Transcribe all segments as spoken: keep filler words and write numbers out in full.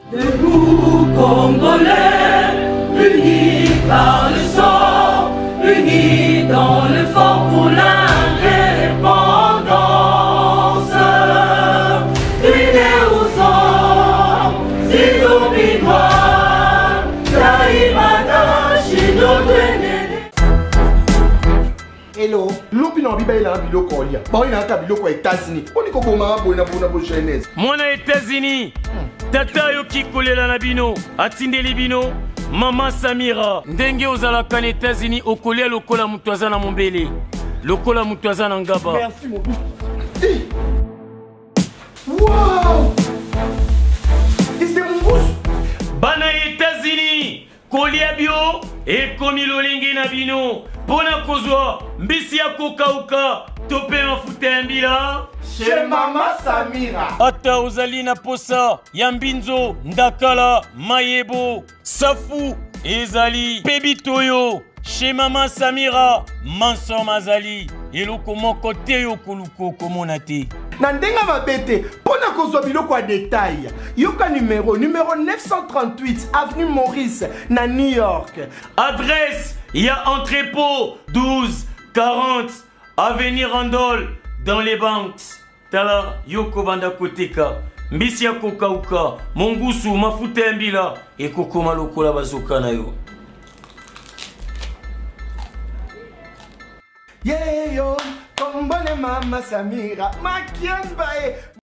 Debout Congolais, unis par le sang, unis dans l'effort pour l'indépendance. Unis aux hommes, ces obinois, Taïmada, Chinotuenene. Hello, lopi na biba ila biloko olia. Ba ina ata biloko ya États-Unis. Oni ko boma bona bona bo jeunesse. Mwana États-Unis. Tata yoki kolela na bino, atindeli bino, Mama Samira. Ndenge ozalaka na États-Unis okolia lokola mutu aza na mombele. Lokola mutu aza na ngaba. Merci mon bout. Hey. Wow! C'est mon bout. Bana États-Unis, kolia bio e komi lolingi na bino. Pona kozwa mbisi ya kokauka, tope mafuta ya mbila. Chez Mama Samira. Ata ozali na posa ya mbinzo, ndakala, mayebo, safu, ezali, pebitoyo. Chez Mama Samira, manso mazali, eloko moko te yo koluko komona te. Na ndenga mabete, pona kozwa biloko ya détail. Yoka numéro, numéro neuf cent trente-huit, avenue Maurice, na New York. Adresse, il y a entrepôt douze quarante, avenue Randol, dans les banques. Tala yoko banda koteka, mbisi ya kokauka, mongusu, mafuta ya mbila, ekokoma lokola bazoka na yo. Yeah yo, kombone Mama Samira, makiambae.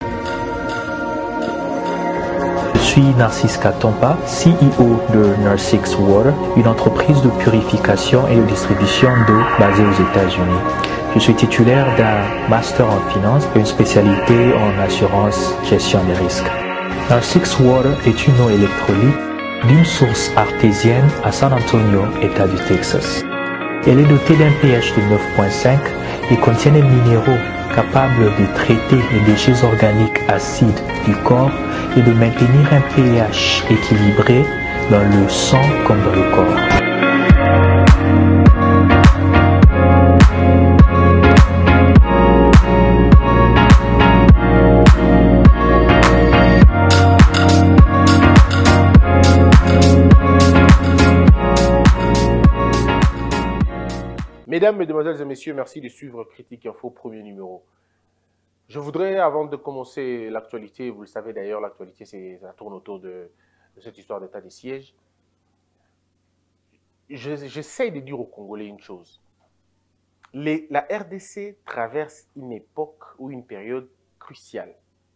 Je suis Narcisse Katompa, C E O de Narsix Water, une entreprise de purification et de distribution d'eau basée aux États-Unis. Je suis titulaire d'un master en finance et une spécialité en assurance gestion des risques. Narsix Water est une eau électrolyte d'une source artésienne à San Antonio, État du Texas. Elle est dotée d'un pH de neuf virgule cinq et contient des minéraux capables de traiter les déchets organiques acides du corps et de maintenir un pH équilibré dans le sang comme dans le corps. Mesdames, Mesdemoiselles et Messieurs, merci de suivre Critique Info, premier numéro. Je voudrais, avant de commencer l'actualité, vous le savez d'ailleurs, l'actualité, ça tourne autour de, de cette histoire d'état de siège. J'essaie de dire aux Congolais une chose. Les, la R D C traverse une époque ou une période cruciale.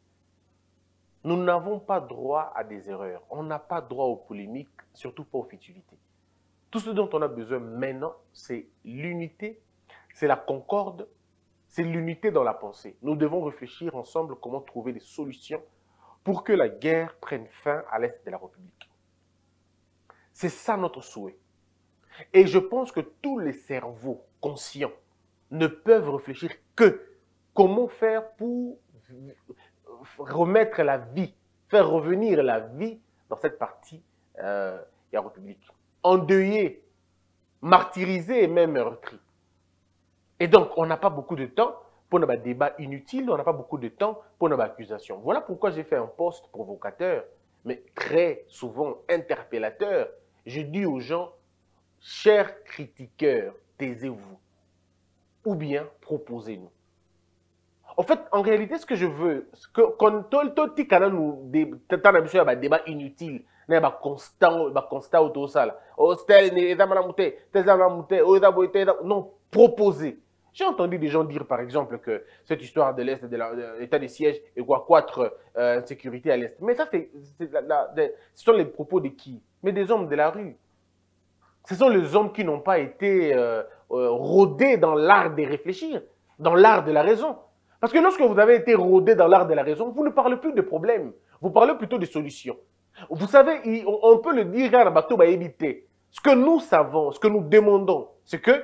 Nous n'avons pas droit à des erreurs. On n'a pas droit aux polémiques, surtout pas aux futilités. Tout ce dont on a besoin maintenant, c'est l'unité, c'est la concorde, c'est l'unité dans la pensée. Nous devons réfléchir ensemble comment trouver des solutions pour que la guerre prenne fin à l'est de la République. C'est ça notre souhait. Et je pense que tous les cerveaux conscients ne peuvent réfléchir que comment faire pour remettre la vie, faire revenir la vie dans cette partie euh, de la République. Endeuillé, martyrisé et même meurtri. Et donc, on n'a pas beaucoup de temps pour un débat inutile, on n'a pas beaucoup de temps pour une accusation. Voilà pourquoi j'ai fait un post provocateur, mais très souvent interpellateur. Je dis aux gens, chers critiqueurs, taisez-vous. Ou bien, proposez-nous. En fait, en réalité, ce que je veux, quand tout le canal nous débat inutile, ba constant ba constat autour ça là hostel ne eza mala muté teza mala muté o eza boité non proposer. J'ai entendu des gens dire par exemple que cette histoire de l'est de l'état de siège est quoi quatre euh, sécurité à l'est, mais ça c'est ce sont les propos de qui? Mais des hommes de la rue. Ce sont les hommes qui n'ont pas été euh, euh, rodés dans l'art de réfléchir, dans l'art de la raison. Parce que lorsque vous avez été rodé dans l'art de la raison, vous ne parlez plus de problèmes, vous parlez plutôt de solutions. Vous savez, on peut le dire à la bateau va éviter. Ce que nous savons, ce que nous demandons, c'est que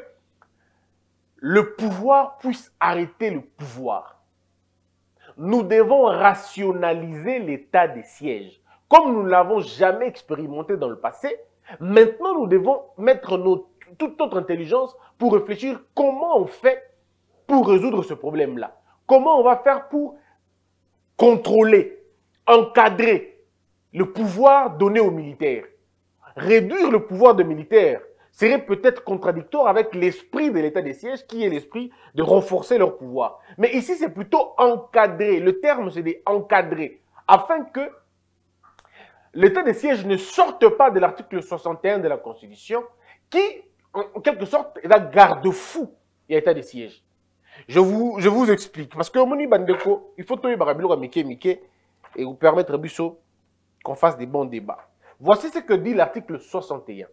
le pouvoir puisse arrêter le pouvoir. Nous devons rationaliser l'état des sièges. Comme nous ne l'avons jamais expérimenté dans le passé, maintenant nous devons mettre nos, toute notre intelligence pour réfléchir comment on fait pour résoudre ce problème-là. Comment on va faire pour contrôler, encadrer le pouvoir donné aux militaires. Réduire le pouvoir des militaires serait peut-être contradictoire avec l'esprit de l'état de siège, qui est l'esprit de renforcer leur pouvoir. Mais ici, c'est plutôt encadré. Le terme, c'est d'encadrer, afin que l'état de siège ne sorte pas de l'article soixante et un de la Constitution, qui, en quelque sorte, est un garde-fou de l'état de siège. Je vous, je vous explique. Parce que, Moni Bandeko, il faut que vous Mike Mike et vous permettre, Bisso, qu'on fasse des bons débats. Voici ce que dit l'article soixante et un.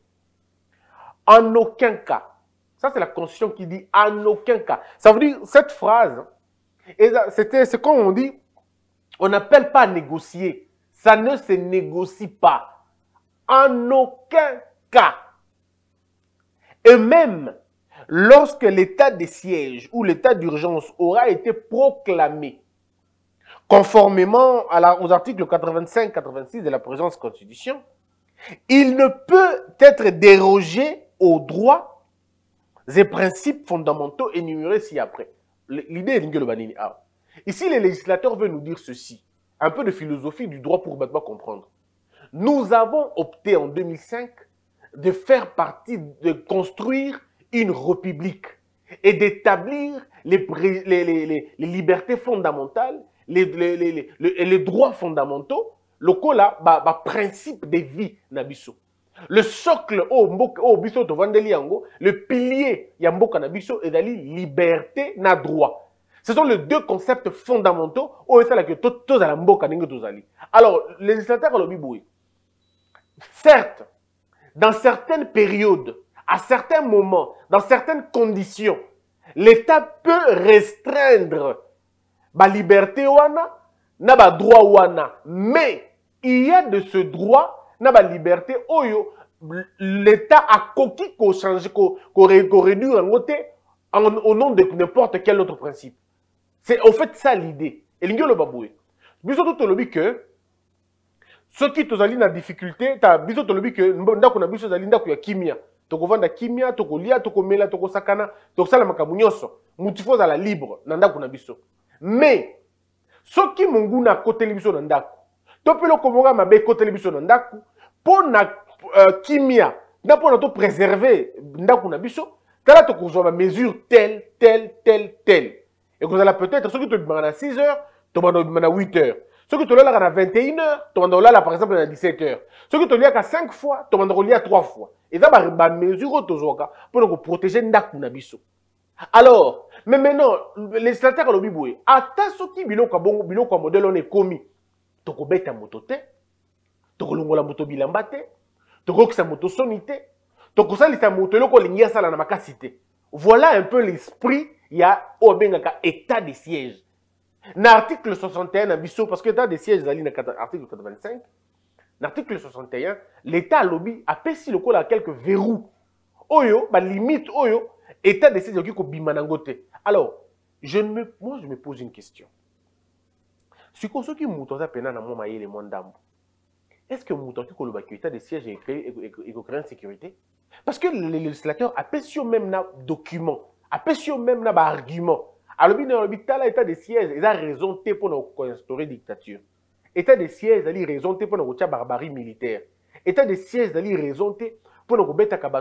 En aucun cas. Ça, c'est la Constitution qui dit en aucun cas. Ça veut dire, cette phrase, c'est comme on dit, on n'appelle pas à négocier. Ça ne se négocie pas. En aucun cas. Et même, lorsque l'état de siège ou l'état d'urgence aura été proclamé, conformément à la, aux articles quatre-vingt-cinq quatre-vingt-six de la présente Constitution, il ne peut être dérogé aux droits et principes fondamentaux énumérés ci-après. L'idée est de ici, les législateurs veulent nous dire ceci. Un peu de philosophie du droit pour maintenant comprendre. Nous avons opté en deux mille cinq de faire partie, de construire une république et d'établir les, les, les, les, les libertés fondamentales, les, les, les, les, les, les droits fondamentaux, le là, bah, bah, principe de vie nabiso. Le socle au mboka au biso to vandeli yango, le pilier ya mboka nabiso est dali liberté na droit. Ce sont les deux concepts fondamentaux au esa la que tous à la mboka ningo tozali. Alors, les législateurs au biboué. Certes, dans certaines périodes, à certains moments, dans certaines conditions, l'État peut restreindre la liberté wana, na ba droit wana, mais il y a de ce droit na ba liberté oyo l'État a coquille qu'on change qu'on réduit en côté au nom de n'importe quel autre principe. C'est en fait ça l'idée. Et l'ingé le baboué. Biso tout le que ceux qui tozali na difficulté, ta biso tout le que ndako na biso zali ndako ya kimia. Toko vanda kimia, toko lia, toko mela, toko sakana, toko sala makamu nyonso. Mutifo za la libre na ndako na biso. Mais ceux qui mungu na côté biso na ndako. Topelo komonga mabe côté biso na ndako. Pour na uh, kimia, na pour na préserver ndako na biso, tala to kozwa mesure telle telle telle telle. Et vous allez peut-être ceux qui te demandent à six heures, tu demandes à huit heures. Ceux qui te demandent à vingt et une heures, tu demandes là par exemple à dix-sept heures. Ceux qui te demandent à cinq fois, tu demandes à trois fois. Et ça va ba mesure tozoka pour nous protéger ndako na biso. Alors, mais maintenant les législateurs le biboué, ata soki biloko bongo biloko modèle on est commis. Toko beta motote. Toko longola moto bilamba te, toko kisa moto sonité, toko salisa moto loko lingia sala na makasité. Voilà un peu l'esprit il y a au bengaka état de siège. Dans l'article soixante et un abisso parce que état de siège zali na article quatre-vingt-cinq, dans l'article soixante et un, l'état lobby a pessi le col à quelques verrous. Oyo, ba limite oyo, état de siège qui ko bimanangote. Alors, je me moi je me pose une question. Si ko soki muto za pena na mo mayele mondambo. Est-ce que Mouton qui a l'état de siège et créé une sécurité? Parce que le législateur a péché même un document, a péché même un argument. Alors, il y a l'état de siège, il a raison pour instaurer dictature. L'état de siège, il a raison pour la barbarie militaire. L'état de siège, il a raison pour la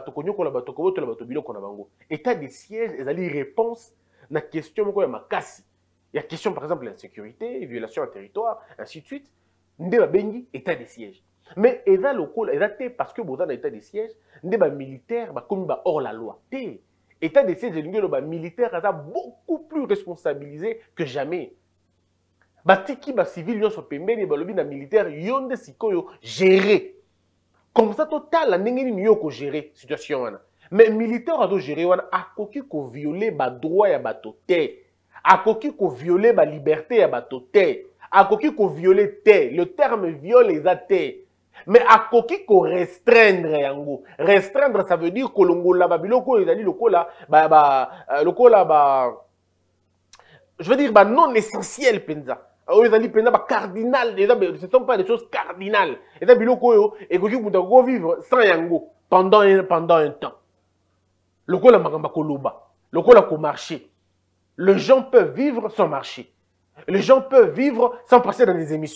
L'état de siège, il a réponse à la question de la casse. Il y a question, par exemple, l'insécurité, violation du territoire, ainsi de suite. Ndeba bengi état de siège. Mais eza local, eza té parce que boza na état de siège, ndeba militaire ba komi ba hors la loi. Té état de siège ndenge ba militaire eza beaucoup plus responsabilisé que jamais. Ba tiki ba civil yo so pembeni ba lobi na militaire yonde sikoyo gérer. Comme ça total la ndenge ni yo ko gérer situation wana. Mais militaire a do gérer wana akoki ko violer ba droit ya bato té. Akoki ko violer ba liberté ya bato té. Akoki ko violer té, le terme viol les athées. Mais akoki ko restreindre yango. Restreindre ça veut dire que longola ba biloko ezali lokola ba ba lokola ba je veux dire ba non essentiel penza. O ezali penza ba cardinal, ce ne sont pas des choses cardinales. Et biloko yo ekoki muta ko vivre sans yango pendant un, pendant un temps. Lokola makamba koloba, lokola ko marcher. Les gens peuvent vivre sans marcher. Les gens peuvent vivre sans passer dans des émissions.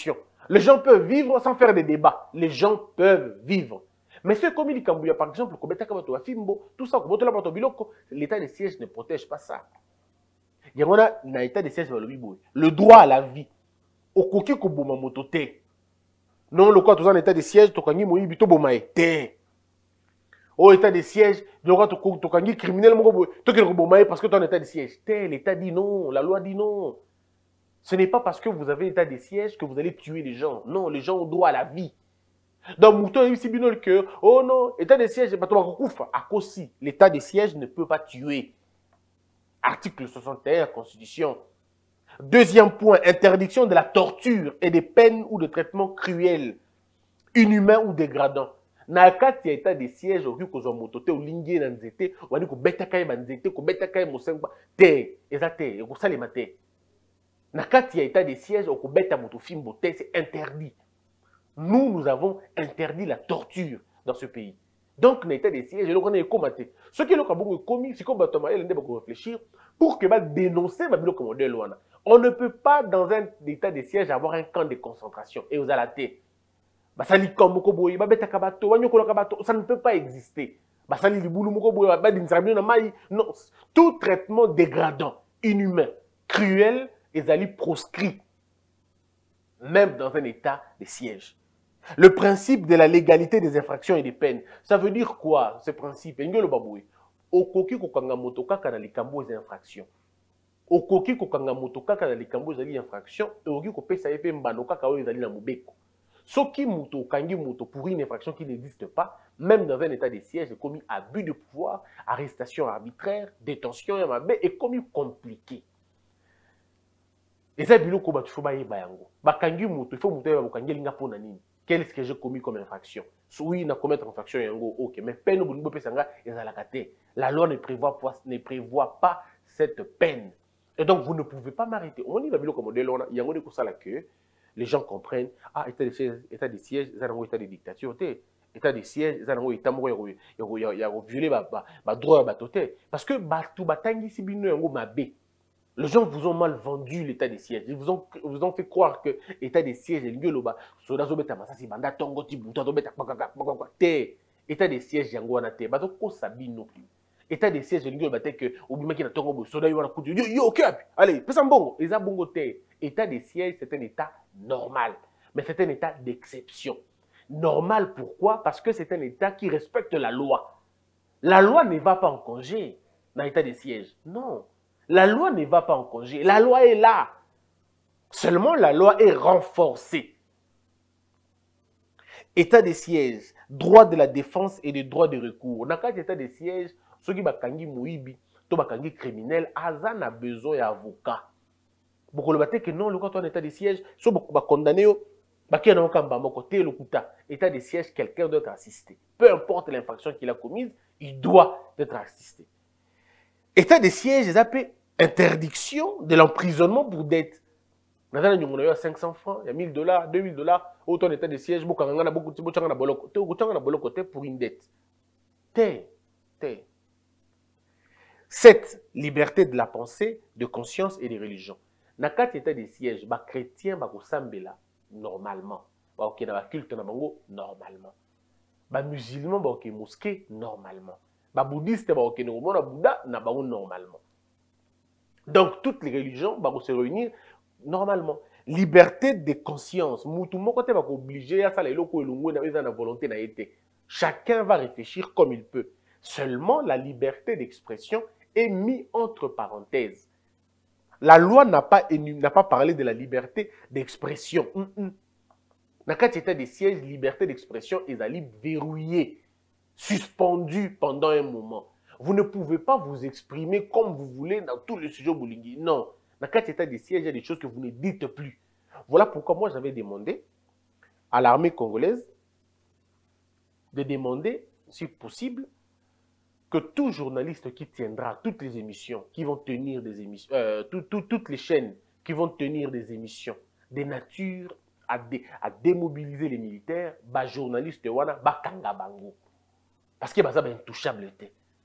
Les gens peuvent vivre sans faire des débats. Les gens peuvent vivre. Mais ce comme il Kambouya, par exemple, tout ça, l'état de siège ne protège pas ça. Il y a un état de siège, le droit à la vie. Au coquet ko boma motote. Non, le quoi, tout en état de siège, tu as moïbi to boma été. Au état de siège, le quoi, tu as criminel, tu as boma parce que tu es en état de siège. L'état dit non, la loi dit non. Ce n'est pas parce que vous avez état de siège que vous allez tuer les gens. Non, les gens ont droit à la vie. Dans Mouton, il y a le cœur. Oh non, état de siège, pas à cause l'état de siège ne peut pas tuer. Article soixante et un, Constitution. Deuxième point, interdiction de la torture et des peines ou de traitements cruels, inhumains ou dégradants. Na kati ya état de siège, au lieu qu'on motote ou lingue na nzete, ou ani ko beta kai ba nzete, ko beta kai mosenga te, ezate, ko salema te. Na kati ya état de siège, ko beta moto fimbo te, c'est interdit. Nous, nous avons interdit la torture dans ce pays. Donc, dans l'état de siège, on est combattu. Ce qui est le cas commis, c'est qu'on va réfléchir pour que va dénoncer ma commandeur loana. On ne peut pas, dans un état de siège, avoir un camp de concentration. Et vous allez ça ne peut pas exister. Non, tout traitement dégradant, inhumain, cruel, est proscrit, même dans un état de siège. Le principe de la légalité des infractions et des peines. Ça veut dire quoi, ce principe? Okoki kokanga motoka kana likambo des infractions. Okoki kokanga motoka kana likambo des infractions. Et okoki kopesa epe mbanoka kawo ezali na mobeko. Soki moto kangi moto pour une infraction qui n'existe pas, même dans un état de siège, est commis abus de pouvoir, arrestation arbitraire, détention et commis compliqué. Et ça biloko ba tufa ba yeba yango. Ba kangi moto, il faut moto ba kangi linga pona nini. Qu'est-ce que j'ai commis comme infraction? Oui, il a commis une infraction, ok, mais peine au bout de la loi ne prévoit, pas, ne prévoit pas cette peine. Et donc, vous ne pouvez pas m'arrêter. On y va bien comme modèle, il y a un coup ça là que les gens comprennent. Ah, état de siège, état de siège, ça n'a état de dictature, état de siège, ça n'a état de il y a violé ma droit à batoté. Parce que tout batangi si bien un mabé. Les gens vous ont mal vendu l'état de siège. Ils vous ont, vous ont fait croire que l'état de siège est lieu là-bas. État de siège, yango na te. Bato ko sabino. État de siège, lieu là-bas que obima ki na tongo bo soda yo na kudu. Yo yo ok. Allez, pesa mbongo. Eza bongo te. État de siège, c'est un état normal, mais c'est un état d'exception. Normal pourquoi? Parce que c'est un état qui respecte la loi. La loi ne va pas en congé dans l'état de siège. Non. La loi ne va pas en congé. La loi est là. Seulement, la loi est renforcée. État de siège, droit de la défense et des droits de recours. Dans le état de siège, ceux qui bakangi mouibi, to bakangi criminel, Azan a besoin d'avocat. Beaucoup le baté que non, le quand on état de siège, ceux qui sont condamnés, baki na okamba moko te le kuta. État de siège, quelqu'un doit être assisté. Peu importe l'infraction qu'il a commise, il doit être assisté. État de siège, ils appellent interdiction de l'emprisonnement pour dette. Il y a cinq cents francs, il y a mille dollars, deux mille dollars, autant d'état de siège, beaucoup de beaucoup de pour une dette. Té, té. Cette liberté de la pensée, de conscience et de religion. Dans quatre états de siège, les chrétiens sont sambela normalement. Les culte normalement. Les musulmans sont mosquée normalement. Les bouddhistes sont normalement. Donc, toutes les religions vont se réunir normalement. Liberté de conscience. Chacun va réfléchir comme il peut. Seulement, la liberté d'expression est mise entre parenthèses. La loi n'a pas, n'a pas parlé de la liberté d'expression. Dans quatre états de siège, liberté d'expression est verrouillée, suspendue pendant un moment. Vous ne pouvez pas vous exprimer comme vous voulez dans tous les sujets boulingi. Non. Dans quatre états de siège, il y a des choses que vous ne dites plus. Voilà pourquoi moi j'avais demandé à l'armée congolaise de demander, si possible, que tout journaliste qui tiendra toutes les émissions, qui vont tenir des émissions, euh, tout, tout, toutes les chaînes qui vont tenir des émissions, des natures à, dé, à démobiliser les militaires, bah journaliste wana, bah kanga bango. Parce que bah ça bah intouchable.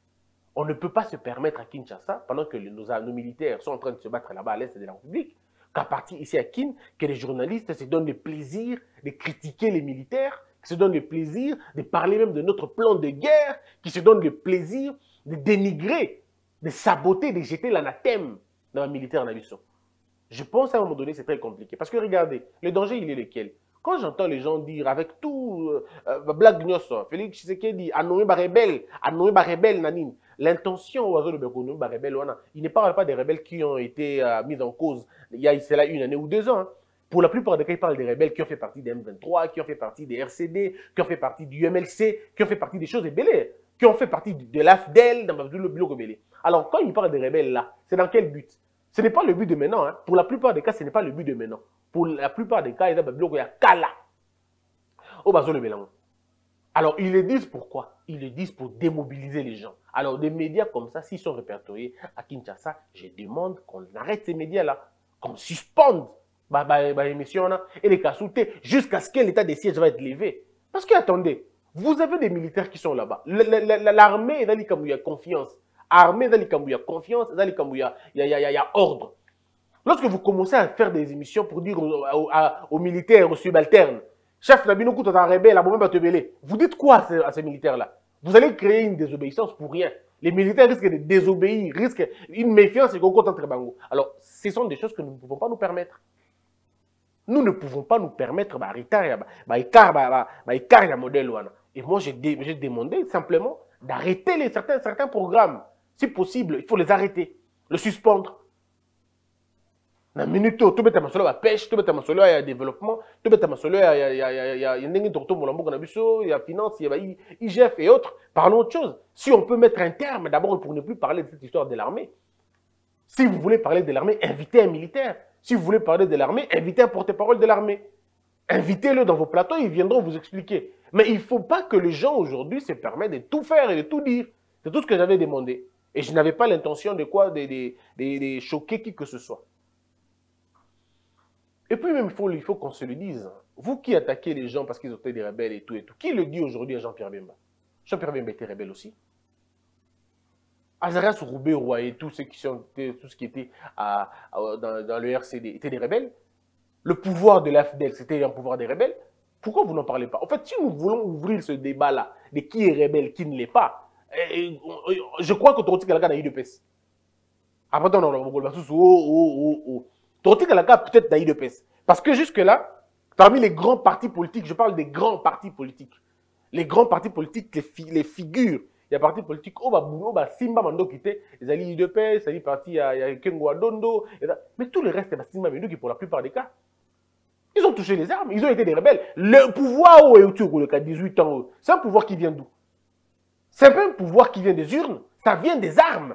On ne peut pas se permettre à Kinshasa, pendant que nos, nos militaires sont en train de se battre là-bas à l'est de la République, qu'à partir ici à Kin, que les journalistes se donnent le plaisir de critiquer les militaires, qui se donnent le plaisir de parler même de notre plan de guerre, qui se donnent le plaisir de dénigrer, de saboter, de jeter l'anathème dans le militaire en aviation. Je pense à un moment donné, c'est très compliqué. Parce que regardez, le danger, il est lequel? Quand j'entends les gens dire avec tout, euh, blague gnosso, Félix Tshisekedi, anommé par rebelle, anommé par rebelle, nanine, l'intention au hasard de Bekonou, par rebelle, il ne parle pas des rebelles qui ont été euh, mis en cause il y a cela une année ou deux ans. Hein. Pour la plupart des cas, il parle des rebelles qui ont fait partie des M vingt-trois, qui ont fait partie des R C D, qui ont fait partie du M L C, qui ont fait partie des choses ébellées, qui ont fait partie de l'A F D E L, dans le bureau rebellé. Alors, quand il parle des rebelles là, c'est dans quel but? Ce n'est pas le but de maintenant. Hein. Pour la plupart des cas, ce n'est pas le but de maintenant. Pour la plupart des cas, il y a des blocs, il y a Kala. Au bazo le mélange. Alors, ils le disent pourquoi? Ils le disent pour démobiliser les gens. Alors, des médias comme ça, s'ils sont répertoriés à Kinshasa, je demande qu'on arrête ces médias-là, qu'on suspende l'émission et les cas sautés jusqu'à ce que l'état des sièges va être levé. Parce que, attendez, vous avez des militaires qui sont là-bas. L'armée est dans les cas où il y a confiance. L'armée est dans les cas où il y a confiance, dans les cas où il y a, il y a, il y a, il y a ordre. Lorsque vous commencez à faire des émissions pour dire aux, aux, aux militaires, aux subalternes, chef Nabino Kouta rebelle, vous dites quoi à ces, à ces militaires-là? Vous allez créer une désobéissance pour rien. Les militaires risquent de désobéir, risquent une méfiance et qu'on compte entre bango. Alors, ce sont des choses que nous ne pouvons pas nous permettre. Nous ne pouvons pas nous permettre de modèle. Et moi, j'ai demandé simplement d'arrêter les certains, certains programmes. Si possible, il faut les arrêter, les suspendre. Na minute tout beta masolo ba pêche, tout beta masolo ya développement, tout beta masolo ya ya ya ya ya ya ndenge docteur Molambo na biso, ya finance, ya I G F et autres. Parlons autre chose. Si on peut mettre un terme d'abord pour ne plus parler de cette histoire de l'armée. Si vous voulez parler de l'armée, invitez un militaire. Si vous voulez parler de l'armée, invitez un porte-parole de l'armée. Invitez-le dans vos plateaux, ils viendront vous expliquer. Mais il ne faut pas que les gens aujourd'hui se permettent de tout faire et de tout dire. C'est tout ce que j'avais demandé. Et je n'avais pas l'intention de quoi, de, de, de, de choquer qui que ce soit. Et puis même, il faut, il faut qu'on se le dise. Vous qui attaquez les gens parce qu'ils ont été des rebelles et tout et tout, qui le dit aujourd'hui à Jean-Pierre Bemba? Jean-Pierre Bemba était rebelle aussi. Azarias Roubaix et tous ceux qui sont, tout ce qui était à, à, dans, dans le R C D étaient des rebelles. Le pouvoir de l'A F D E L, c'était un pouvoir des rebelles. Pourquoi vous n'en parlez pas? En fait, si nous voulons ouvrir ce débat-là de qui est rebelle, qui ne l'est pas, et, et, je crois que Toroti Kalaka a eu de P E S. Après, on a oh, oh, oh, oh. Toroti Kalaka peut-être n'a eu de P E S. Parce que jusque-là, parmi les grands partis politiques, je parle des grands partis politiques, les grands partis politiques, les, fi les figures, il y a parti politique, oh, bah, oh, bah, Simba Mando qui était, ils allaient de P E S, ils allaient parti, il y a Kengo Dondo, mais tout le reste, c'est Simba Mando qui, pour la plupart des cas, ils ont touché les armes, ils ont été des rebelles. Le pouvoir où est autour, le cas dix-huit ans, c'est un pouvoir qui vient d'où? C'est un peu un pouvoir qui vient des urnes, ça vient des armes.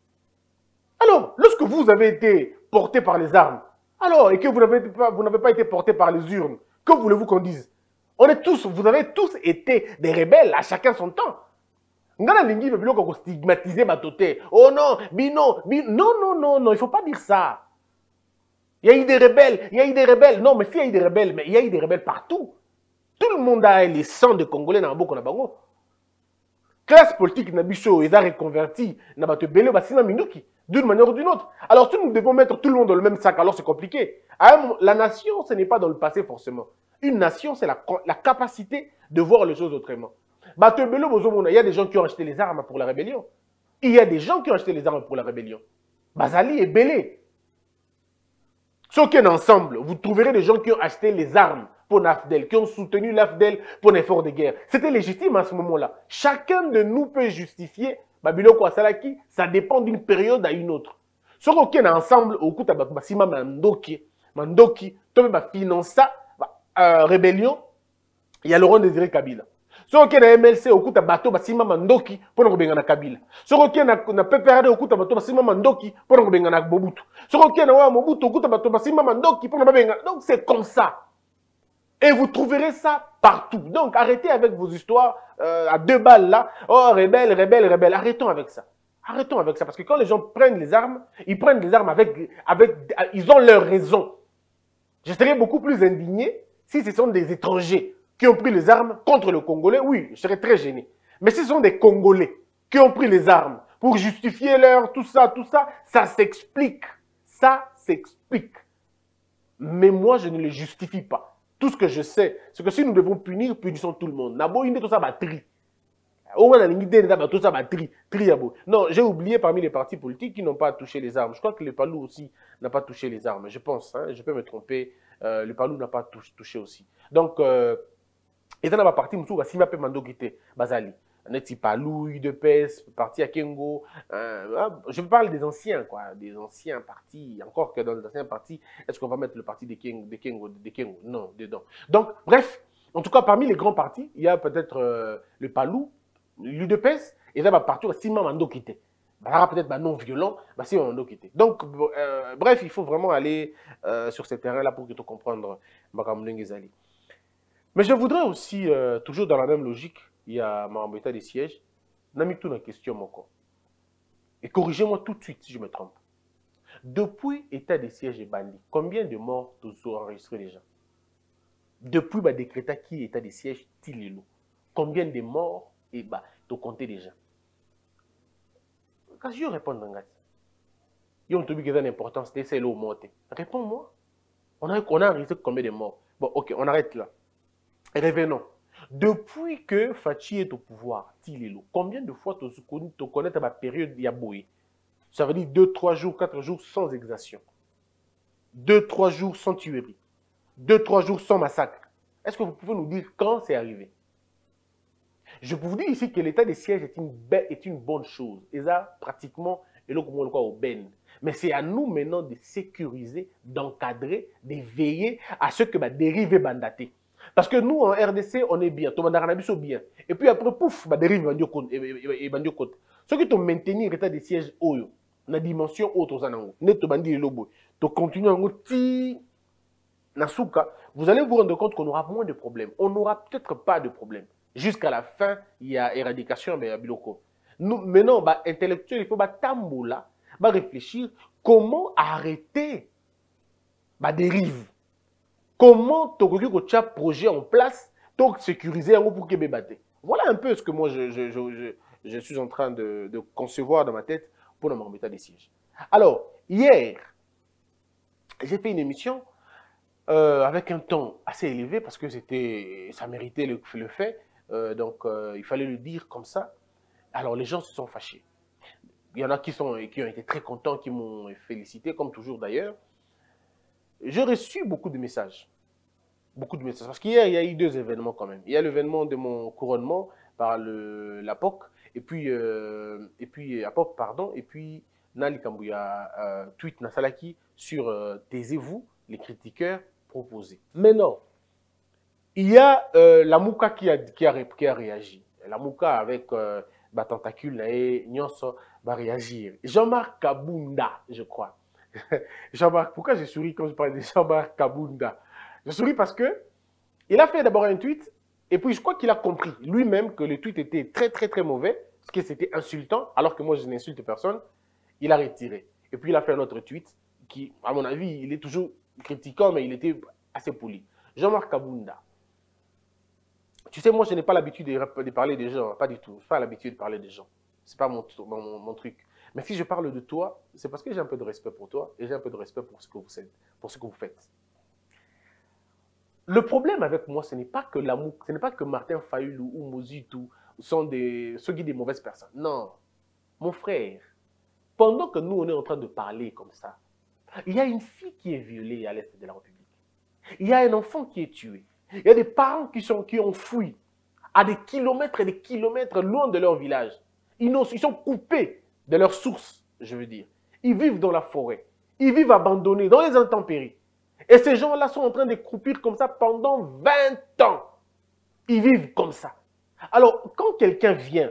Alors, lorsque vous avez été porté par les armes, alors, et que vous n'avez pas, vous n'avez pas été porté par les urnes, que voulez-vous qu'on dise? On est tous, vous avez tous été des rebelles, à chacun son temps. Ngana lingi veut qu'on stigmatiser ma toté. Oh non, bino, bino, non, non, non, non, il ne faut pas dire ça. Il y a eu des rebelles, il y a eu des rebelles. Non, mais s'il y a eu des rebelles, mais il y a eu des rebelles partout. Tout le monde a les sangs de Congolais dans le Boko Nabango. Classe politique Nabicho, ils ont reconverti Nabatebele, Bassina Minuki, d'une manière ou d'une autre. Alors, si nous devons mettre tout le monde dans le même sac, alors c'est compliqué. La nation, ce n'est pas dans le passé forcément. Une nation, c'est la, la capacité de voir les choses autrement. Il y a des gens qui ont acheté les armes pour la rébellion. Il y a des gens qui ont acheté les armes pour la rébellion. Bazali et Belé. Ceux qui sont ensemble, vous trouverez des gens qui ont acheté les armes pour l'A F D E L, qui ont soutenu l'A F D E L pour l'effort de guerre. C'était légitime à ce moment-là. Chacun de nous peut justifier, Babiloko Asalaki, ça dépend d'une période à une autre. Ceux qui sont ensemble, au coup de Basima Mandoki, Mandoki, tu peux financer la rébellion, il y a Laurent Désiré Kabila. Ceux qui sont M L C, au coup de Bato Basima Mandoki, pour nous rebenga Kabila. Ceux qui sont P P R D, au coup de Bato Basima Mandoki, pour nous rebenga Mobutu. Ceux qui sont Mobutu, au coup de Bato Basima Mandoki, pour nous rebenga. Donc c'est comme ça. Et vous trouverez ça partout. Donc arrêtez avec vos histoires euh, à deux balles là. Oh, rebelle, rebelle, rebelle. Arrêtons avec ça. Arrêtons avec ça. Parce que quand les gens prennent les armes, ils prennent les armes avec, avec... Ils ont leur raison. Je serais beaucoup plus indigné si ce sont des étrangers qui ont pris les armes contre le Congolais. Oui, je serais très gêné. Mais si ce sont des Congolais qui ont pris les armes pour justifier leur tout ça, tout ça, ça s'explique. Ça s'explique. Mais moi, je ne le justifie pas. Tout ce que je sais, c'est que si nous devons punir, punissons tout le monde. Nabo, il tout ça batterie. Non, j'ai oublié parmi les partis politiques qui n'ont pas touché les armes. Je crois que le Palou aussi n'a pas touché les armes. Je pense, hein, je peux me tromper. Euh, le Palou n'a pas touché, touché aussi. Donc, euh, et dans la partie, si ma mando quitté, Bazali. Neti Palou, U D P S, parti à Kengo. Euh, je parle des anciens, quoi, des anciens partis. Encore que dans les anciens partis, est-ce qu'on va mettre le parti de Kengo, de Kengo, de Kengo? Non, dedans. Donc, bref, en tout cas, parmi les grands partis, il y a peut-être euh, le Palou, l'U D P S, et là, va partir si Mando quitté. Peut-être bah, non violent, bah, si Mando quitté. Donc, euh, bref, il faut vraiment aller euh, sur ces terrains-là pour que tu comprendre Makamleng Ezali. Mais je voudrais aussi, euh, toujours dans la même logique, il y a ma état des sièges, Namitou na question moko. Et corrigez-moi tout de suite si je me trompe. Depuis état des sièges et bandit, combien de morts tu as enregistré déjà? Depuis le décret qui état des sièges, Tilelo, combien de morts et bah, tu as compté déjà? Quand je réponds dans ça, il y a une importance, c'est l'eau montée. Réponds-moi. On a, on a enregistré combien de morts? Bon, ok, on arrête là. Revenons. Depuis que Fachi est au pouvoir, Tilelo, combien de fois tu connais ta période Yaboé? Ça veut dire deux, trois jours, quatre jours sans exaction. deux, trois jours sans tuerie. deux, trois jours sans massacre. Est-ce que vous pouvez nous dire quand c'est arrivé? Je peux vous dire ici que l'état des sièges est une, est une bonne chose. Et ça, pratiquement, et là, comment on au Ben. Mais c'est à nous maintenant de sécuriser, d'encadrer, de veiller à ce que ma dérive est bandatée. Parce que nous, en R D C, on est bien. Tout le monde est bien. Et puis après, pouf, ma dérive est bandio côté. Ce qui te maintenir l'état des sièges, dans la dimension haute, tu continues en outil. Nasuka, vous allez vous rendre compte qu'on aura moins de problèmes. On n'aura peut-être pas de problèmes. Jusqu'à la fin, il y a éradication, mais il y a biloko. Nous, maintenant, bah, intellectuel, il faut bah, tamboula, bah, réfléchir comment arrêter bah, dérive. Comment tu as un projet en place pour sécuriser un pour qu'il bébate. Voilà un peu ce que moi je, je, je, je, je suis en train de, de concevoir dans ma tête pour mon état des sièges. Alors, hier, j'ai fait une émission euh, avec un ton assez élevé parce que c'était, ça méritait le, le fait. Euh, donc, euh, il fallait le dire comme ça. Alors, les gens se sont fâchés. Il y en a qui, sont, qui ont été très contents, qui m'ont félicité, comme toujours d'ailleurs. J'ai reçu beaucoup de messages. Beaucoup de messages. Parce qu'hier, il y a eu deux événements quand même. Il y a l'événement de mon couronnement par le, la P O C, et puis, euh, et puis, à P O C, pardon, et puis, Nali Kambouya, euh, tweet Nasalaki sur euh, taisez-vous, les critiqueurs proposés. Maintenant, il y a euh, la Mouka qui a, qui, a, qui a réagi. La Mouka avec euh, bah, tentacule et Nyonso va réagir. Jean-Marc Kabunda, je crois. Jean-Marc, pourquoi je souris quand je parle de Jean-Marc Kabunda? Je souris parce que il a fait d'abord un tweet et puis je crois qu'il a compris lui-même que le tweet était très très très mauvais, parce que c'était insultant, alors que moi je n'insulte personne. Il a retiré. Et puis il a fait un autre tweet qui, à mon avis, il est toujours critiquant, mais il était assez poli. Jean-Marc Kabunda. Tu sais, moi je n'ai pas l'habitude de, de parler des gens, pas du tout. Je n'ai pas l'habitude de parler des gens. Ce n'est pas mon, mon, mon truc. Mais si je parle de toi, c'est parce que j'ai un peu de respect pour toi et j'ai un peu de respect pour ce que vous êtes, pour ce que vous faites. Le problème avec moi, ce n'est pas que l'amour, ce n'est pas que Martin Fayulu ou Mozitu sont des, ceux qui sont des mauvaises personnes. Non. Mon frère, pendant que nous, on est en train de parler comme ça, il y a une fille qui est violée à l'est de la République. Il y a un enfant qui est tué. Il y a des parents qui, sont, qui ont fui à des kilomètres et des kilomètres loin de leur village. Ils, ils sont coupés de leurs sources, je veux dire. Ils vivent dans la forêt. Ils vivent abandonnés, dans les intempéries. Et ces gens-là sont en train de croupir comme ça pendant vingt ans. Ils vivent comme ça. Alors, quand quelqu'un vient,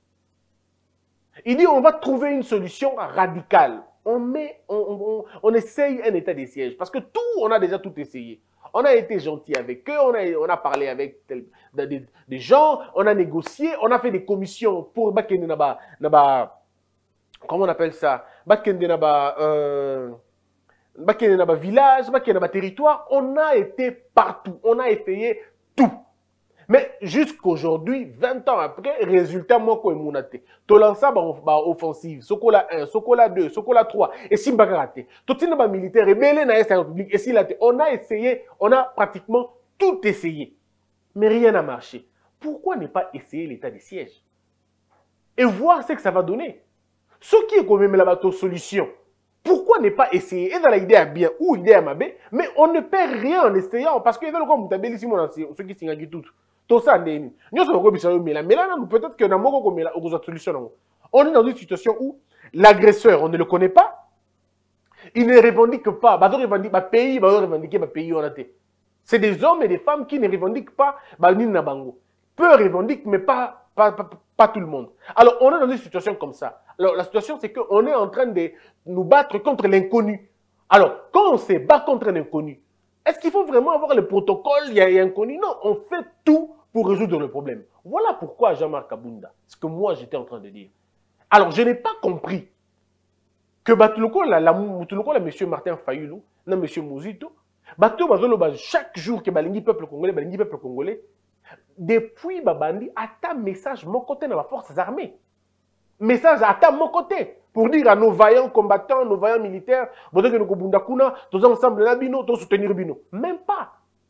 il dit on va trouver une solution radicale. On, met, on, on, on essaye un état des sièges. Parce que tout, on a déjà tout essayé. On a été gentil avec eux, on a, on a parlé avec tel, des, des gens, on a négocié, on a fait des commissions pour Bakende Naba, Naba, comment on appelle ça, Bakende Naba, euh, Bakende Naba village, Bakende Naba territoire. On a été partout, on a essayé tout. Mais jusqu'aujourd'hui, vingt ans après, résultat, moi, quoi, mon athée. Tu lances ça, bah, offensive, Sokola un, Sokola deux, Sokola trois, et si m'a raté. Tout le monde militaire, rebelle dans la République, et si là, on a essayé, on a pratiquement tout essayé. Mais rien n'a marché. Pourquoi ne pas essayer l'état de siège? Et voir ce que ça va donner. Ce qui est quand même la solution. Pourquoi ne pas essayer? Et dans l'idée à bien ou l'idée à mabe, mais on ne perd rien en essayant, parce que comme tu as ici, ceux qui signent tout. Tout ça, nous sommes mais peut-être que dans la solution, on est dans une situation où l'agresseur, on ne le connaît pas, il ne revendique pas, il revendique le pays, il revendique le pays. C'est des hommes et des femmes qui ne revendiquent pas Balmin Bango. Peu revendiquent, mais pas, pas, pas, pas tout le monde. Alors, on est dans une situation comme ça. Alors, la situation, c'est qu'on est en train de nous battre contre l'inconnu. Alors, quand on se bat contre l'inconnu, est-ce qu'il faut vraiment avoir le protocole, il y a inconnu? Non, on fait tout pour résoudre le problème. Voilà pourquoi Jean-Marc Kabunda, ce que moi j'étais en train de dire. Alors, je n'ai pas compris que Batuloko, la, la, la M. Martin Fayulu, non M. Mouzito, Bato Bazolo, chaque jour que Balingi peuple congolais, Balingi peuple congolais, depuis Babandi, à message mon côté dans les forces armées. Message à mon côté. Pour dire à nos vaillants combattants, nos vaillants militaires, nous sommes ensemble, nous soutenir Bino. Même pas.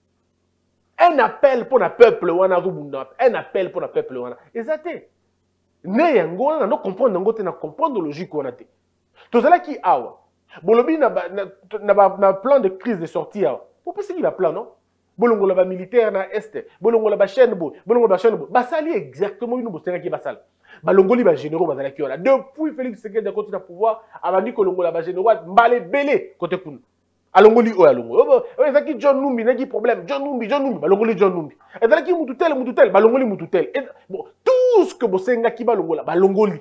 Un appel pour le peuple, un appel pour le peuple. Exacté. Ne yango na comprendre ngote na comprendre logique on a té. To zala ki awa. Bolobi na na na plan de crise de sortie awa. Pour penser qu'il a plan non. Bolongo la militaire na est, bolongo la chaîne bo, bolongo la chaîne bo. Basali exactement une bosera qui basal. Balongoli ba généraux bazala ki ola. Depuis Félix Tshisekedi a continué à pouvoir, avandi ko longo la ba généraux mbale belé côté kun. Alongoli o alongo. Oh ezaki John Numbi na ki problème. John Numbi, John Numbi, balongoli John Numbi. Ezala ki mututel mututel, balongoli mututel. Bon, tout ce que bosenga ki balongola, balongoli.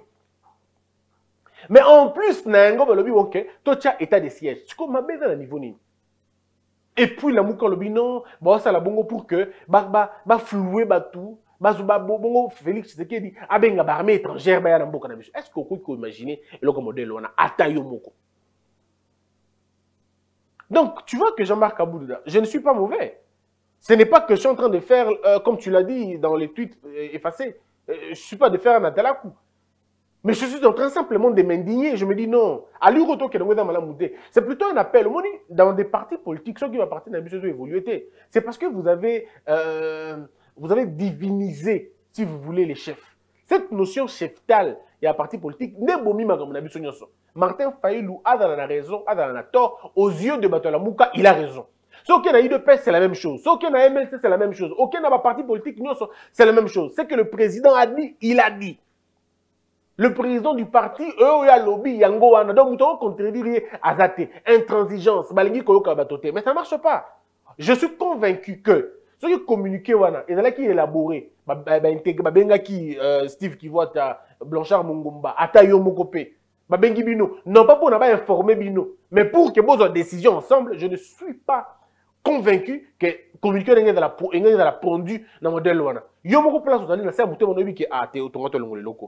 Mais en plus na ngo balobi OK, to tia état de siège. Tu comme mabe dans le niveau ni. Et puis la mouka lobi non, bah ça la bongo pour que ba ba ba flouer ba tout, ba zuba bongo Félix Tshisekedi abenga ba armée étrangère ba ya na mboka na biso. Est-ce que vous pouvez imaginer le modèle on a atayo moko. Donc, tu vois que Jean-Marc Kabunda, je ne suis pas mauvais. Ce n'est pas que je suis en train de faire, euh, comme tu l'as dit dans les tweets euh, effacés, euh, je ne suis pas de faire un atalakou. Mais je suis en train simplement de m'indigner. Je me dis non. C'est plutôt un appel. Dans des partis politiques, ceux qui vont partir dans les choses évoluer, c'est parce que vous avez, euh, vous avez divinisé, si vous voulez, les chefs. Cette notion cheftale, il y a un parti politique, Martin Fayulu a dans la raison, a dans la tort, aux yeux de Batolamouka, il a raison. Ceux qui ont eu de paix, c'est la même chose. Ceux qui ont M L C, c'est la même chose. Aucun n'a pas parti politique, c'est la même chose. C'est que le président a dit, il a dit. Le président du parti, eux, il y a lobby, yango wana. Donc, nous devons contredire azate, intransigeance, balingi koloka batote. Mais ça ne marche pas. Je suis convaincu que ceux qui communiquent wana, et là qui élaboré, babenga qui Steve qui voit Blanchard Mungumba, Atayo Mokope, babengi bino, non pas pour n'avoir informé bino, mais pour que vos décisions ensemble, je ne suis pas convaincu que communiquer dans la dans la pondu dans le modèle wana. Yo moko place aux années, c'est muté mon obi qui a té autonome le loko.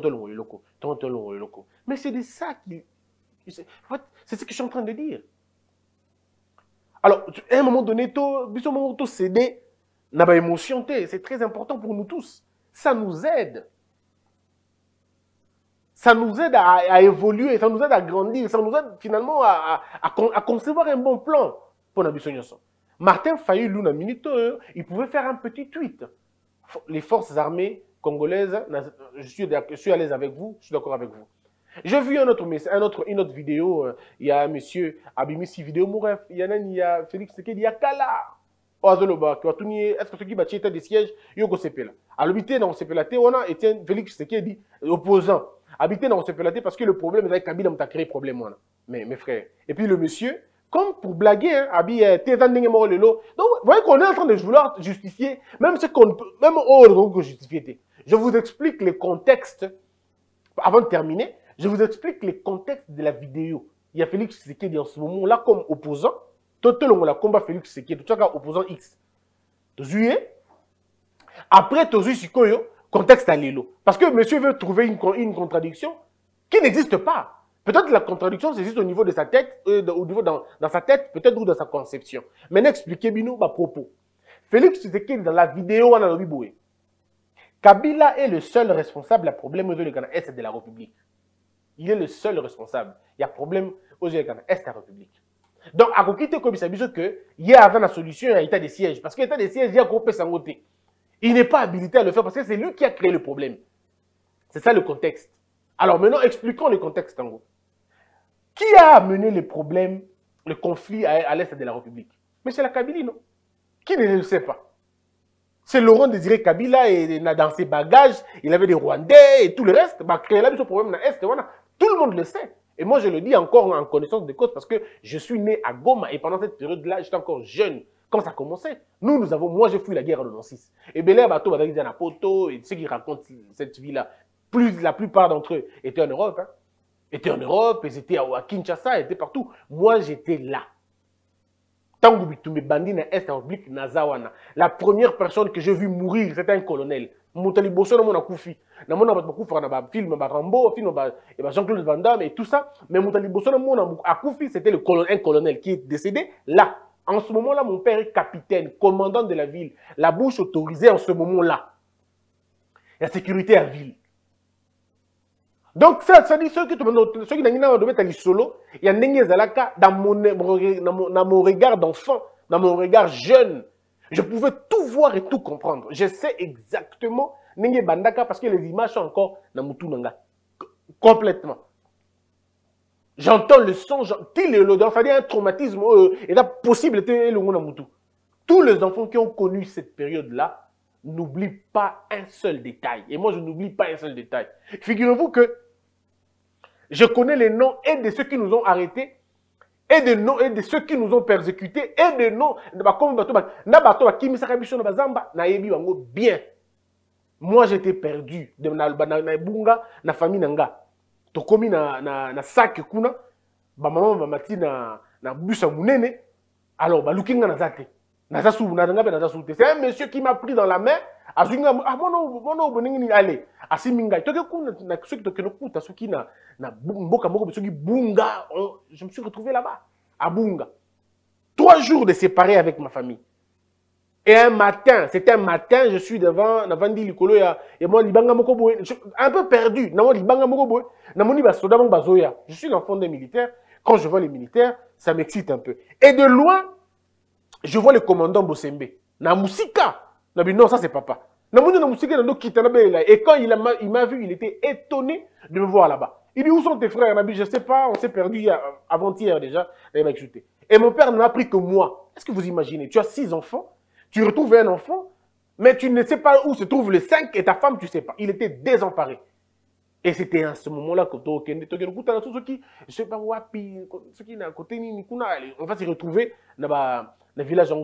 Mais c'est de ça qui... C'est ce que je suis en train de dire. Alors, à un moment donné, tout céder, n'a pas émotion, c'est très important pour nous tous. Ça nous aide. Ça nous aide à, à évoluer, ça nous aide à grandir, ça nous aide finalement à, à, à, à concevoir un bon plan pour Nabi Sonyoso. Martin Fayulu, na minute, il pouvait faire un petit tweet. Les forces armées congolaise, je suis, je suis à l'aise avec vous, je suis d'accord avec vous. J'ai vu un autre, un autre, une autre vidéo, euh, il y a un monsieur Abimissi vidéo Mouref, il y en a, il y a Félix Tshisekedi, il y a Kala. Est-ce que ce qui battait des sièges, il y a un là. À l'habité dans ce là, on a été Félix Tshisekedi, opposant. Habité dans ce là parce que le problème est avec Kabila, on a créé problème. Mais mes frères. Et puis le monsieur, comme pour blaguer, hein, Abi, donc vous voyez qu'on est en train de vouloir justifier, même ce qu'on peut, même on peut justifier. Je vous explique les contextes, avant de terminer, je vous explique les contextes de la vidéo. Il y a Félix Tshisekedi en ce moment-là comme opposant, tout le monde a combat Félix Tshisekedi, tout le monde opposant X. Après, tu as Sikoyo, contexte à Lilo. Parce que monsieur veut trouver une, une contradiction qui n'existe pas. Peut-être que la contradiction, c'est juste au niveau de sa tête, euh, au niveau dans, dans sa tête, peut-être ou dans sa conception. Maintenant, expliquez-nous ma propos. Félix Tshisekedi, dans la vidéo, on a le biboué. Kabila est le seul responsable du problème au Ghana Est de la République. Il est le seul responsable. Il y a problème au Ghana Est de la République. Donc, à côté comme ça, que il y a avant la solution, il y a l'état des sièges. Parce que l'état des sièges, il y a coupé sans côté. Il n'est pas habilité à le faire parce que c'est lui qui a créé le problème. C'est ça le contexte. Alors maintenant, expliquons le contexte en gros. Qui a amené le problème, le conflit à, à l'Est de la République? Mais c'est la Kabylie, non? Qui ne le sait pas? C'est Laurent Désiré Kabila et dans ses bagages, il avait des Rwandais et tout le reste. Bah, créer là ce problème dans l'Est, voilà. Tout le monde le sait. Et moi, je le dis encore en connaissance de cause parce que je suis né à Goma et pendant cette période-là, j'étais encore jeune. Quand ça commençait, nous, nous avons, moi, j'ai fui la guerre en quatre-vingt-six. Et Belair Bateau, Badagizana Poto, et ceux qui racontent cette vie-là, plus, la plupart d'entre eux étaient en Europe. Hein. Étaient en Europe, ils étaient à Kinshasa, ils étaient partout. Moi, j'étais là. Tango Bitumbe Bandi na Est République Nazawana. La première personne que j'ai vu mourir, c'était un colonel. Moutali Bosso na mona koufi. Na mona ba koufi na ba film ba Rambo, film ba et ba Jean-Claude Van Damme et tout ça, mais Moutali Bosso na mona koufi, c'était le colonel, un colonel qui est décédé là. En ce moment-là, mon père est capitaine, commandant de la ville. La bouche autorisée en ce moment-là. La sécurité à ville. Donc, ça, ça dit ceux qui ceux qui n'ont pas été solo, il y a des gens dans mon, dans mon regard d'enfant, dans mon regard jeune. Je pouvais tout voir et tout comprendre. Je sais exactement Nenge Bandaka parce que les images sont encore dans mon nanga. Complètement. J'entends le son, il y a un traumatisme, il est possible de le tous les enfants qui ont connu cette période-là n'oublient pas un seul détail. Et moi, je n'oublie pas un seul détail. Figurez-vous que je connais les noms et de ceux qui nous ont arrêtés, et de, noms, et de ceux qui nous ont persécutés, et de noms. Bien. Moi, j'étais perdu. Na famille nanga. Tokomi na na na sac kuna. Ba maman ba mati na na busa munene. Alors ba lukinga na zate. Na zasu na nga na zasu. C'est un monsieur qui m'a pris dans la main. Azuinga ah mono mono boningi allez. Asiminga. Toke kuna na ceux qui toke no kuta ceux qui na na mboka moko ceux qui bunga. Je me suis retrouvé là-bas à Bunga. Trois jours de séparés avec ma famille. Et un matin, c'était un matin, je suis devant, devant dit Likolo et moi, Libanga Mokoboé, un peu perdu. Non, Libanga Mokoboé, Namoni Basoda Bazoya. Je suis l'enfant des militaires. Quand je vois les militaires, ça m'excite un peu. Et de loin, je vois le commandant Bosembe. Namusika. Non, ça c'est papa. Namoni Namusika, et quand il m'a vu, il était étonné de me voir là-bas. Il dit, où sont tes frères? Je ne sais pas, on s'est perdu avant-hier déjà. Et mon père ne m'a pris que moi. Est-ce que vous imaginez? Tu as six enfants. Tu retrouves un enfant, mais tu ne sais pas où se trouve le cinq et ta femme, tu ne sais pas. Il était désemparé. Et c'était à ce moment-là que ceux qui, je sais pas, ceux qui à côté, on va se retrouver dans le village. Donc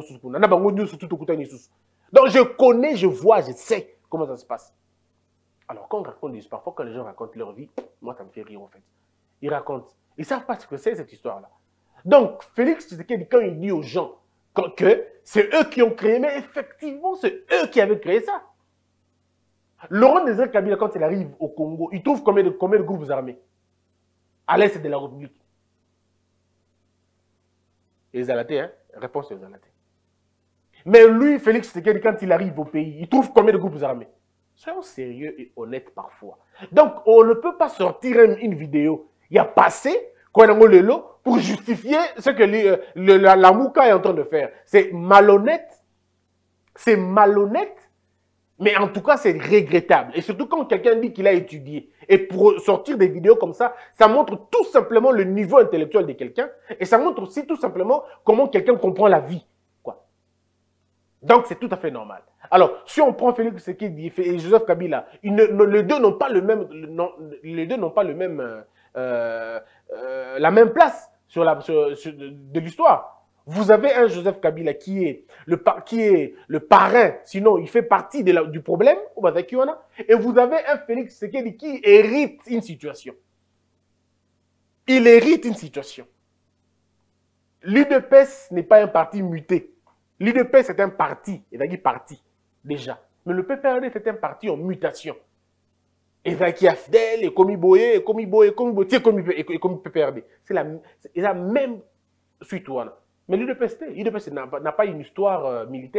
je connais, je vois, je sais comment ça se passe. Alors quand on raconte des histoires, parfois quand les gens racontent leur vie, moi ça me fait rire en fait. Ils racontent. Ils ne savent pas ce que c'est cette histoire-là. Donc Félix Tshisekedi, quand il dit aux gens, que c'est eux qui ont créé, mais effectivement, c'est eux qui avaient créé ça. Laurent Désiré Kabila, quand il arrive au Congo, il trouve combien de, combien de groupes armés à l'est de la République? Les Alatés, hein? Réponse aux Alatés. Mais lui, Félix Tshisekedi, quand il arrive au pays, il trouve combien de groupes armés? Soyons sérieux et honnêtes parfois. Donc, on ne peut pas sortir une vidéo. Il y a passé, pour justifier ce que le, le, la, la Mouka est en train de faire. C'est malhonnête, c'est malhonnête, mais en tout cas c'est regrettable. Et surtout quand quelqu'un dit qu'il a étudié. Et pour sortir des vidéos comme ça, ça montre tout simplement le niveau intellectuel de quelqu'un. Et ça montre aussi tout simplement comment quelqu'un comprend la vie. Quoi. Donc c'est tout à fait normal. Alors, si on prend Félix Tshisekedi et Joseph Kabila, ils ne, ne, les deux n'ont pas le même... Non, les deux n'ont pas le même... Euh, Euh, euh, la même place sur la, sur, sur, de, de l'histoire. Vous avez un Joseph Kabila qui est le, qui est le parrain, sinon il fait partie de la, du problème, et vous avez un Félix Tshisekedi qui hérite une situation. Il hérite une situation. L'U D P S n'est pas un parti muté. L'U D P S c'est un parti, c'est-à-dire parti, déjà. Mais le P P R D c'est un parti en mutation. Et qui a fidèle, et comme Iboye, et comme Iboye, et comme Iboye, et comme P P R D. C'est la, la même suite. Mais l'U D P S n'a pas une histoire euh, militaire.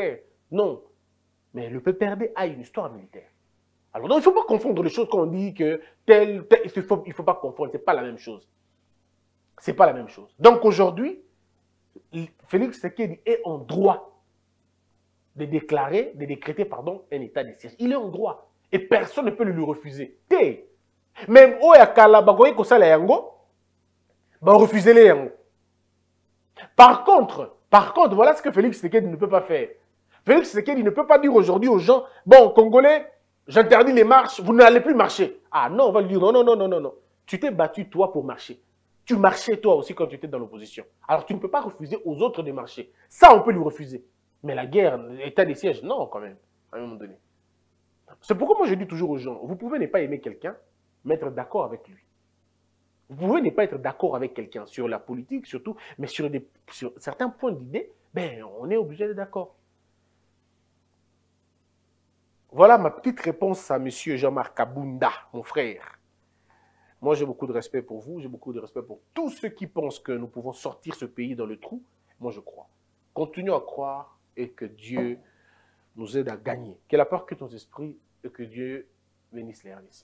Non. Mais le P P R D a une histoire militaire. Alors, donc, il ne faut pas confondre les choses quand on dit que tel, tel il ne faut, il faut pas confondre, ce n'est pas la même chose. Ce n'est pas la même chose. Donc, aujourd'hui, Félix Tshisekedi est en droit de déclarer, de décréter, pardon, un état de siège. Il est en droit. Et personne ne peut le lui refuser. Té. Même au Yakala, Bagoye Kosala Yango, bah refusez les Yango. Par contre, par contre, voilà ce que Félix Tshisekedi ne peut pas faire. Félix Tshisekedi ne peut pas dire aujourd'hui aux gens, bon, Congolais, j'interdis les marches, vous n'allez plus marcher. Ah non, on va lui dire, non, non, non, non, non, non. Tu t'es battu, toi, pour marcher. Tu marchais, toi aussi, quand tu étais dans l'opposition. Alors, tu ne peux pas refuser aux autres de marcher. Ça, on peut lui refuser. Mais la guerre, l'état des sièges, non, quand même, à un moment donné. C'est pourquoi moi, je dis toujours aux gens, vous pouvez ne pas aimer quelqu'un, mais être d'accord avec lui. Vous pouvez ne pas être d'accord avec quelqu'un sur la politique, surtout, mais sur, des, sur certains points d'idée, ben, on est obligé d'être d'accord. Voilà ma petite réponse à M. Jean-Marc Kabunda, mon frère. Moi, j'ai beaucoup de respect pour vous, j'ai beaucoup de respect pour tous ceux qui pensent que nous pouvons sortir ce pays dans le trou. Moi, je crois. Continuons à croire et que Dieu nous aide à gagner. Que la peur quitte nos esprits et que Dieu bénisse les R D C.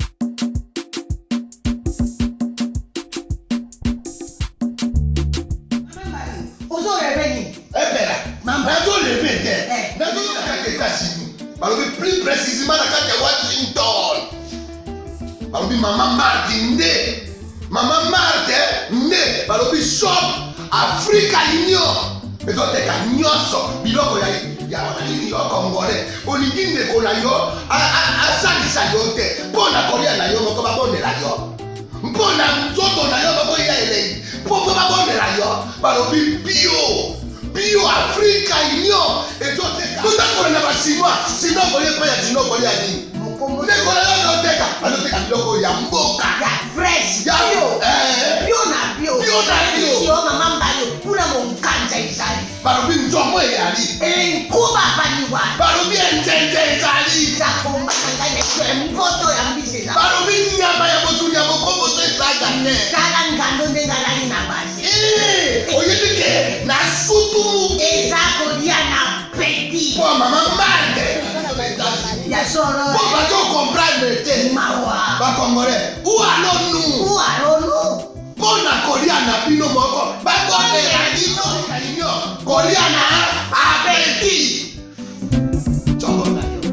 Plus précisément dans le Washington. Balobi Maman Martin Nde. Maman Martin Nde. Balobi shop Africa Union. Et donc, t'es qu'à Nyoso. Biloko ya ya nini yo Congolais. Olingi ne kola yo. A salisa yo te. Pona kolia na yo moko ba bonela yo. Mpona nzoto na yo ba boya ele. Poko ba bonela yo. Balobi bio. Bio Africa Union. Et donc, t'es qu'à. Tout à fait, on a pas chinois. Sinon, on ne peut pas y aller. Sinon, on peut y aller. Ya mboka ya fresh ya bio eh bio na bio bio na bio sio mama mbayo kuna monkanja izali barobi nzomo yali eh kuba baniwa barobi enjenje izali za komba kanganya kwa mpoto ya mbise za barobi nyama ya botu ya bokombo to isaga ne kala ngando ndenga lali na basi eh oyedike na sutu ezako dia na petit po mama mande ya solo po ba to comprendre te mawa ba Congolais où allons-nous où allons-nous pona kolia na bino moko ba kone ya dino kanyo kolia na abeti chongo na yo.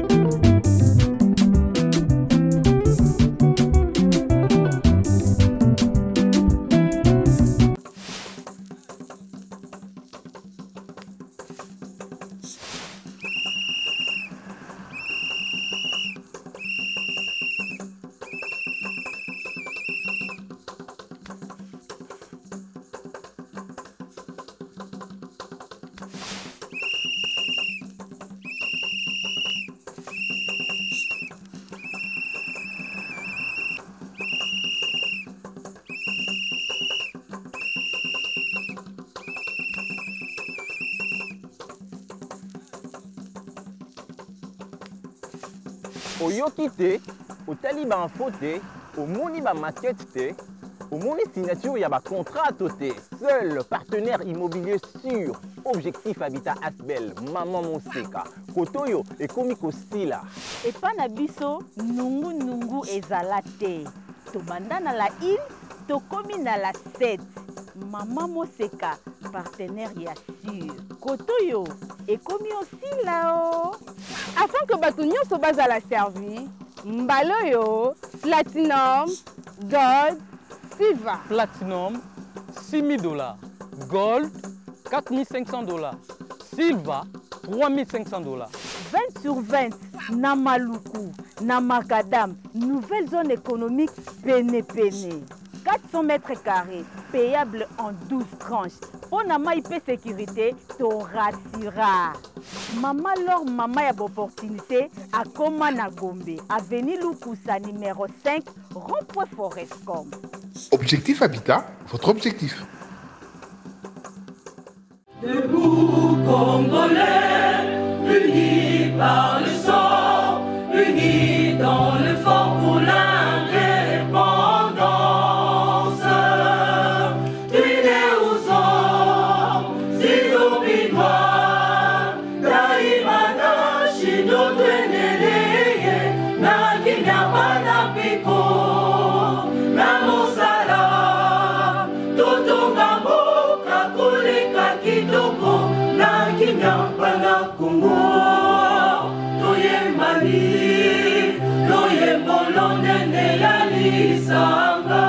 Oyoki te, otali ba info te, omoni ba maquette te, omoni signature ya ba contrat te. Seul partenaire immobilier sûr, Objectif Habitat Asbel, Maman Moseka, Kotoyo et Komiko Sila. Et pas na biso, nungu nungu ezala te. Tobanda na la île, tokomi na la sept. Maman Moseka, partenaire ya sûr. Kotoyo et komi aussi là-haut. Afin que bato nyonso bazala servi, mbaloyo, platinum, gold, silver. Platinum, six mille dollars. Gold, quatre mille cinq cents dollars. Silver, trois mille cinq cents dollars. vingt sur vingt, Namaluku, Namakadam, nouvelle zone économique Pene-Pene. quatre cents mètres carrés, payable en douze tranches. Pour Nama I P sécurité, to rassura. Maman lor maman y a opportunité à Koma na Gombe, avenue Lukusa numéro cinq, rond-point Forestcom. Objectif Habitat, votre objectif. Debout Congolais, unis par le sang, unis dans le fort pour l'indépendance. Unis aux hommes, ces hommes noirs, kimia bana piko na mosala totonga mboka koleka kitoko na kimia bana Kongo toyembani loyembolo nene ya lisanga